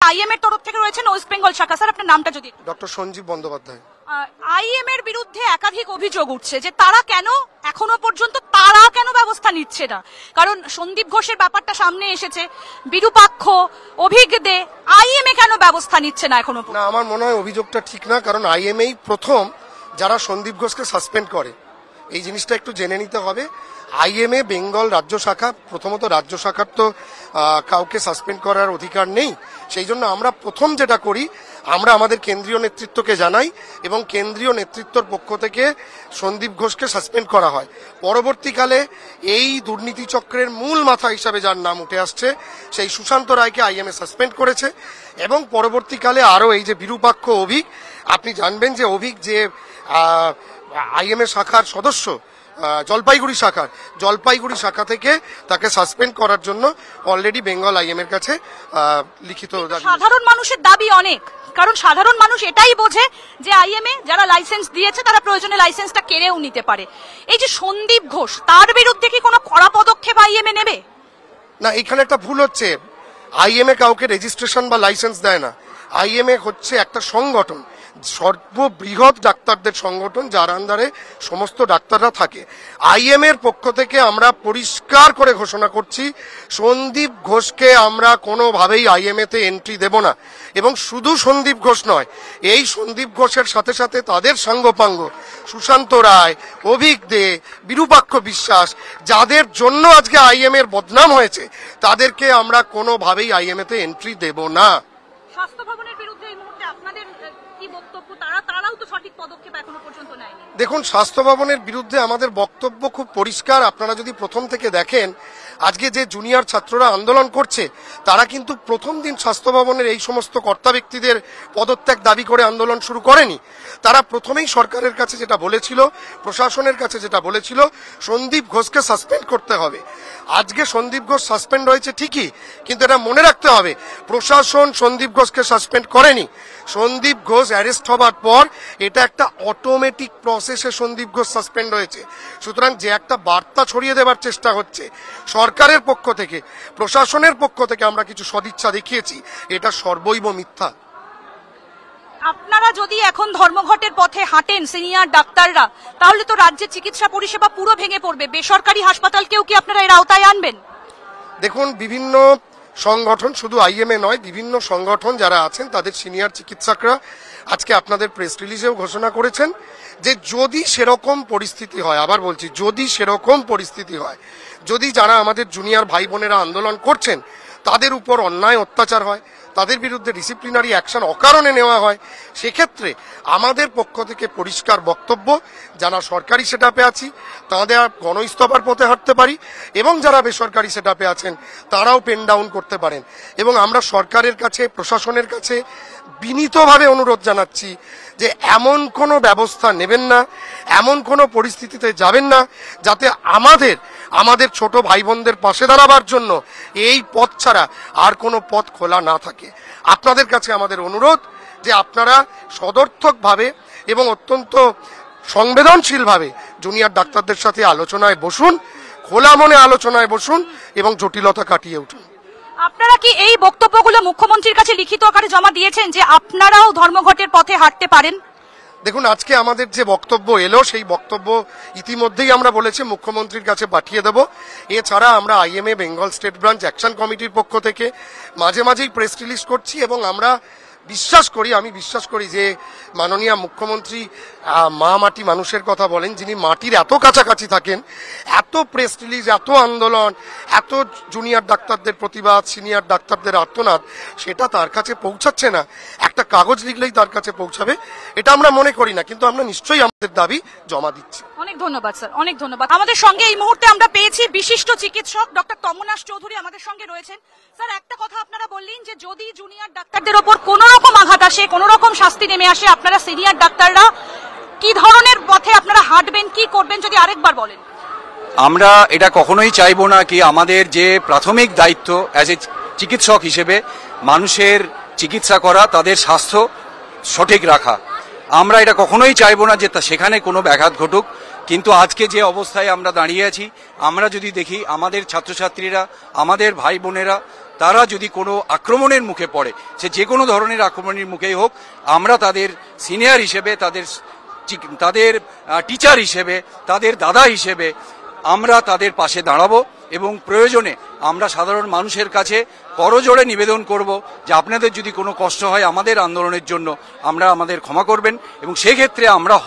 IM এর তরফ থেকে রয়েছেন ওয়েস্ট বেঙ্গল শাখা। স্যার আপনার নামটা যদি। ডক্টর সঞ্জীব বন্দ্যোপাধ্যায়। আইএম এর বিরুদ্ধে একাধিক অভিযোগ উঠছে যে তারা কেন এখনো পর্যন্ত ব্যবস্থা নিচ্ছে না, কারণ সন্দীপ ঘোষের ব্যাপারটা সামনে এসেছে, বিরূপাক্ষ, অভিজ্ঞ দে, আইএম এ কেন ব্যবস্থা নিচ্ছে না এখনো? না, আমার মনে হয় অভিযোগটা ঠিক না, কারণ আইএম এই প্রথম যারা সন্দীপ ঘোষকে সাসপেন্ড করে। এই জিনিসটা একটু জেনে নিতে হবে। আইএমএ বেঙ্গল রাজ্য শাখা, প্রথমত রাজ্য শাখার তো কাউকে সাসপেন্ড করার অধিকার নেই। সেই জন্য আমরা প্রথম যেটা করি, আমরা আমাদের কেন্দ্রীয় নেতৃত্বকে জানাই এবং কেন্দ্রীয় নেতৃত্বর পক্ষ থেকে সন্দীপ ঘোষকে সাসপেন্ড করা হয়। পরবর্তীকালে এই দুর্নীতি চক্রের মূল মাথা হিসাবে যার নাম উঠে আসছে, সেই সুশান্ত রায়কে আইএমএ সাসপেন্ড করেছে। এবং পরবর্তীকালে আরও এই যে বিরূপাক্ষ অভিক, আপনি জানবেন যে অভিক যে আইএমএ শাখার সদস্য, জলপাইগুড়ি শাখা থেকে তাকে সাসপেন্ড করার জন্য অলরেডি বেঙ্গল আইএম এর কাছে লিখিত। সাধারণ মানুষের দাবি অনেক, কারণ সাধারণ মানুষ এটাই বোঝে যে আইএমএ যারা লাইসেন্স দিয়েছে তারা প্রয়োজনে লাইসেন্সটা কেড়েও নিতে পারে। এই যে সন্দীপ ঘোষ, তার বিরুদ্ধে কি কোনো কড়া পদক্ষেপ আইএমএ নেবে? না, এখানে একটা ভুল হচ্ছে। আইএমএ কাউকে রেজিস্ট্রেশন বা লাইসেন্স দেয় না। আইএমএ হচ্ছে একটা সংগঠন, সর্ববৃহৎ ডাক্তারদের সংগঠন, যার আন্ডারে সমস্ত ডাক্তাররা থাকে। আইএম এর পক্ষ থেকে আমরা পরিষ্কার করে ঘোষণা করছি, সন্দীপ ঘোষকে আমরা কোনোভাবেই আইএমএ তে এন্ট্রি দেব না। এবং শুধু সন্দীপ ঘোষ নয়, এই সন্দীপ ঘোষের সাথে সাথে তাদের সাঙ্গপাঙ্গ সুশান্ত রায়, অভিক দে, বিরূপাক্ষ বিশ্বাস, যাদের জন্য আজকে আইএম এর বদনাম হয়েছে, তাদেরকে আমরা কোনোভাবেই আইএমএ তে এন্ট্রি দেব না। স্বাস্থ্য ভবনের বিরুদ্ধে এই মুহূর্তে আপনাদের কি বক্তব্য? তারাও তো সঠিক পদক্ষেপ এখনো পর্যন্ত নেয়নি। দেখুন, স্বাস্থ্য ভবনের বিরুদ্ধে আমাদের বক্তব্য খুব পরিষ্কার। আপনারা যদি প্রথম থেকে দেখেন, আজকে যে জুনিয়র ছাত্ররা আন্দোলন করছে, তারা কিন্তু প্রথম দিন স্বাস্থ্য ভবনের এই সমস্ত কর্তা ব্যক্তিদের পদত্যাগ দাবি করে আন্দোলন শুরু করেনি। তারা প্রথমেই সরকারের কাছে যেটা বলেছিল, প্রশাসনের কাছে যেটা বলেছিল, সন্দীপ ঘোষকে সাসপেন্ড করতে হবে। আজকে সন্দীপ ঘোষ সাসপেন্ড হয়েছে ঠিকই, কিন্তু এটা মনে রাখতে হবে, প্রশাসন সন্দীপ ঘোষকে সাসপেন্ড করেনি। সন্দীপ ঘোষ অ্যারেস্ট হবার পর এটা একটা অটোমেটিক প্রসেসে সন্দীপ ঘোষ সাসপেন্ড হয়েছে। সুতরাং যে একটা বার্তা ছড়িয়ে দেবার চেষ্টা হচ্ছে সরকারের পক্ষ থেকে, প্রশাসনের পক্ষ থেকে আমরা কিছু সদিচ্ছা দেখিয়েছি, এটা সর্বৈব মিথ্যা। আপনারা যদি এখন ধর্মঘটের পথে হাঁটেন সিনিয়র ডাক্তাররা, তাহলে তো রাজ্যের চিকিৎসা পরিষেবা পুরো ভেঙে পড়বে। বেসরকারি হাসপাতালকেও কি আপনারা এর আওতায় আনবেন? দেখুন, বিভিন্ন সংগঠন, শুধু আইএমএ নয়, বিভিন্ন সংগঠন যারা আছেন, তাদের সিনিয়র চিকিৎসকরা আজকে আপনাদের প্রেস রিলিজেও ঘোষণা করেছেন যে যদি সেরকম পরিস্থিতি হয়, আবার বলছি, যদি সেরকম পরিস্থিতি হয়, যদি যারা আমাদের জুনিয়র ভাই বোনেরা আন্দোলন করছেন তাদের উপর অন্যায় অত্যাচার হয়, তাদের বিরুদ্ধে ডিসিপ্লিনারি অ্যাকশন অকারণে নেওয়া হয়, সেক্ষেত্রে আমাদের পক্ষ থেকে পরিষ্কার বক্তব্য, যারা সরকারি সেটআপে আছি তাদের গণ ইস্তফার পথে হাঁটতে পারি, এবং যারা বেসরকারি সেটআপে আছেন তারাও পেন ডাউন করতে পারেন। এবং আমরা সরকারের কাছে, প্রশাসনের কাছে বিনীতভাবে অনুরোধ জানাচ্ছি যে এমন কোনো ব্যবস্থা নেবেন না, এমন কোনো পরিস্থিতিতে যাবেন না যাতে আমাদের ছোট ভাই বোনদের পাশে দাঁড়াবার জন্য এই পথ ছাড়া আর কোনো পথ খোলা না থাকে। আপনাদের কাছে আমাদের অনুরোধ যে আপনারা সদর্থকভাবে এবং অত্যন্ত সংবেদনশীলভাবে জুনিয়র ডাক্তারদের সাথে আলোচনায় বসুন, খোলা মনে আলোচনায় বসুন এবং জটিলতা কাটিয়ে উঠুন। আপনারা কি এই বক্তব্যগুলো মুখ্যমন্ত্রীর কাছে লিখিত আকারে জমা দিয়েছেন যে আপনারাও ধর্মঘটের পথে হাঁটতে পারেন? দেখুন, আজকে আমাদের যে বক্তব্য এলো, সেই বক্তব্য ইতিমধ্যেই আমরা বলেছি মুখ্যমন্ত্রীর কাছে পাঠিয়ে দেব। এছাড়া আমরা IMA Bengal state branch action কমিটির পক্ষ থেকে মাঝে মাঝেই প্রেস রিলিজ করছি, এবং আমি বিশ্বাস করি যে মাননীয় মুখ্যমন্ত্রী মা মাটি মানুষের কথা বলেন, যিনি মাটির এত কাছাকাছি থাকেন, এত প্রেস রিলিজ, এত আন্দোলন, এত জুনিয়র ডাক্তারদের প্রতিবাদ, সিনিয়র ডাক্তারদের আর্তনাদ, সেটা তার কাছে পৌঁছাচ্ছে না। একটা কাগজ লিখলেই তার কাছে পৌঁছাবে, এটা আমরা মনে করি না, কিন্তু আমরা নিশ্চয়ই আমাদের দাবি জমা দিচ্ছি। অনেক ধন্যবাদ স্যার, অনেক ধন্যবাদ। আমাদের সঙ্গে এই মুহূর্তে আমরা পেয়েছি বিশিষ্ট চিকিৎসক ডক্টর তমনাশ চৌধুরী আমাদের সঙ্গে রয়েছেন। স্যার, একটা কথা আপনারা বললেন যে যদি জুনিয়র ডাক্তারদের ওপর কোন রকম আঘাত আসে, কোন রকম শাস্তি নেমে আসে, আপনারা সিনিয়র ডাক্তাররা কি ধরনের পথে আপনারা হাঁটবেন, কি করবেন, যদি আরেকবার বলেন। আমরা এটা কখনোই চাইবো না কি আমাদের যে প্রাথমিক দায়িত্ব অ্যাজ এ চিকিৎসক হিসেবে মানুষের চিকিৎসা করা, তাদের স্বাস্থ্য সঠিক রাখা, আমরা এটা কখনোই চাইবো না যে সেখানে কোনো ব্যাঘাত ঘটুক। কিন্তু আজকে যে অবস্থায় আমরা দাঁড়িয়ে আছি, আমরা যদি দেখি আমাদের ছাত্রছাত্রীরা, আমাদের ভাই বোনেরা তারা যদি কোনো আক্রমণের মুখে পড়ে, সে যে কোনো ধরনের আক্রমণের মুখেই হোক, আমরা তাদের সিনিয়র হিসেবে, তাদের টিচার হিসেবে, তাদের দাদা হিসেবে আমরা তাদের পাশে দাঁড়াবো এবং প্রয়োজনে আমরা সাধারণ মানুষের কাছে করজোড়ে নিবেদন করব যে আপনাদের যদি কোনো কষ্ট হয় আমাদের আন্দোলনের জন্য আমাদের ক্ষমা করবেন। এবং সেক্ষেত্রে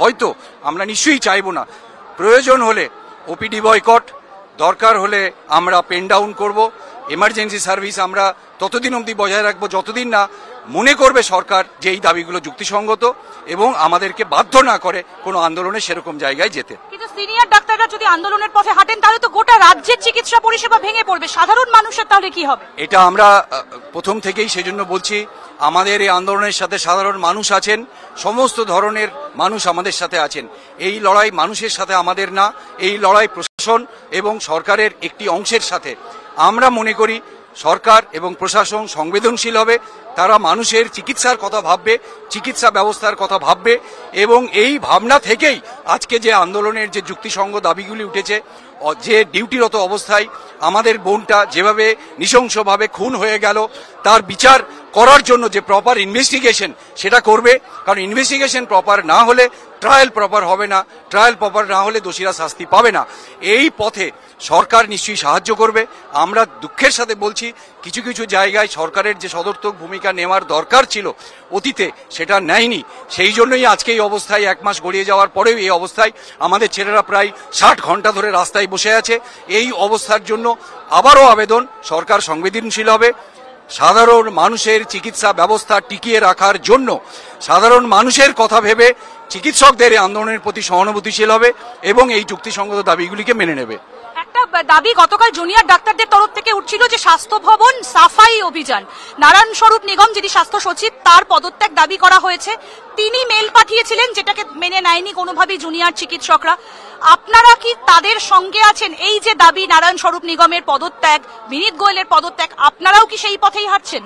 আমরা নিশ্চয়ই চাইবো না, প্রয়োজন হলে ওপিডি বয়কট, দরকার হলে আমরা পেন ডাউন করব, এমার্জেন্সি সার্ভিস আমরা ততদিন অবধি বজায় রাখবো যতদিন না মনে করবে সরকার যে এই দাবিগুলো যুক্তিসঙ্গত এবং আমাদেরকে বাধ্য না করে কোনো আন্দোলনে সেরকম জায়গায় যেতে। কিন্তু সিনিয়র ডাক্তাররা যদি আন্দোলনের পথে হাঁটেন তাহলে তো গোটা রাজ্যের চিকিৎসা পরিষেবা ভেঙে পড়বে, সাধারণ মানুষের তাহলে কি হবে? এটা আমরা প্রথম থেকেই সেজন্য বলছি, আমাদের এই আন্দোলনের সাথে সাধারণ মানুষ আছেন, সমস্ত ধরনের মানুষ আমাদের সাথে আছেন। এই লড়াই মানুষের সাথে আমাদের না, এই লড়াই প্রশাসন এবং সরকারের একটি অংশের সাথে। আমরা মনে করি সরকার এবং প্রশাসন সংবেদনশীল হবে, তারা মানুষের চিকিৎসার কথা ভাববে, চিকিৎসা ব্যবস্থার কথা ভাববে এবং এই ভাবনা থেকেই আজকে যে আন্দোলনের যে যুক্তিসঙ্গত দাবিগুলি উঠেছে, যে ডিউটিরত অবস্থায় আমাদের বোনটা যেভাবে নৃশংসভাবে খুন হয়ে গেল, তার বিচার করার জন্য যে প্রপার ইনভেস্টিগেশন সেটা করবে, কারণ ইনভেস্টিগেশন প্রপার না হলে ট্রায়াল প্রপার হবে না, ট্রায়াল প্রপার না হলে দোষীরা শাস্তি পাবে না। এই পথে সরকার নিশ্চয়ই সাহায্য করবে। আমরা দুঃখের সাথে বলছি, কিছু কিছু জায়গায় সরকারের যে সদর্থক ভূমিকা নেওয়ার দরকার ছিল অতীতে সেটা নেয়নি, সেই জন্যই আজকে এই অবস্থায় 1 মাস গড়িয়ে যাওয়ার পরেও এই অবস্থায় আমাদের ছেলেরা প্রায় 60 ঘন্টা ধরে রাস্তায় বসে আছে। এই অবস্থার জন্য আবারও আবেদন, সরকার সংবেদনশীল হবে, সাধারণ মানুষের চিকিৎসা ব্যবস্থা টিকিয়ে রাখার জন্য সাধারণ মানুষের কথা ভেবে চিকিৎসকদের এই আন্দোলনের প্রতি সহানুভূতিশীল হবে এবং এই যুক্তিসঙ্গত দাবিগুলিকে মেনে নেবে। একটা দাবি গতকাল জুনিয়র ডাক্তারদের তরফ থেকে উঠছিল যে স্বাস্থ্য ভবন সাফাই অভিযান, নারায়ণ স্বরূপ নিগম যিনি স্বাস্থ্য সচিব তার পদত্যাগ দাবি করা হয়েছে। তিনি মেল পাঠিয়েছিলেন যেটাকে মেনে নেয়নি কোনোভাবেই জুনিয়র চিকিৎসকরা। আপনারা কি তাদের সঙ্গে আছেন? এই যে দাবি নারায়ণ স্বরূপ নিগমের পদত্যাগ, বিনীত গোয়েলের পদত্যাগ, আপনারাও কি সেই পথেই হাঁটছেন?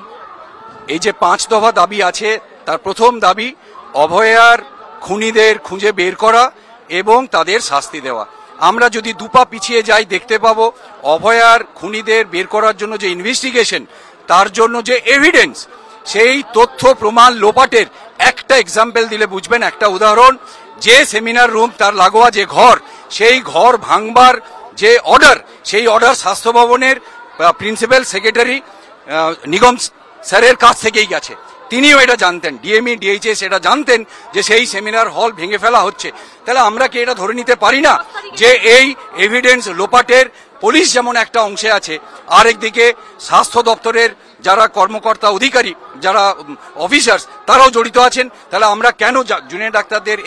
এই যে 5 দফা দাবি আছে, তার প্রথম দাবি অভয়ার খুনিদের খুঁজে বের করা এবং তাদের শাস্তি দেওয়া। আমরা যদি দুপা পিছিয়ে যাই দেখতে পাবো অভয়ার খুনিদের বের করার জন্য যে ইনভেস্টিগেশন, তার জন্য যে এভিডেন্স, সেই তথ্য প্রমাণ লোপাটের একটা এক্সাম্পল দিলে বুঝবেন, একটা উদাহরণ, যে সেমিনার রুম তার লাগোয়া যে ঘর, সেই ঘর ভাঙবার যে অর্ডার, সেই অর্ডার স্বাস্থ্য ভবনের প্রিন্সিপাল সেক্রেটারি নিগম স্যারের কাছ থেকেই গেছে। তিনিও এটা জানতেন, ডিএমই ডিএইচএস এটা জানতেন যে সেই সেমিনার হল ভেঙে ফেলা হচ্ছে। তাহলে আমরা কি এটা ধরে নিতে পারি না যে এই এভিডেন্স লোপাটের পুলিশ যেমন একটা অংশে আছে, আরেকদিকে স্বাস্থ্য দপ্তরের যারা কর্মকর্তা অধিকারী, যারা অফিসার্স, তারাও জড়িত আছেন? তাহলে আমরা কেন জুনিয়র ডাক্তারদের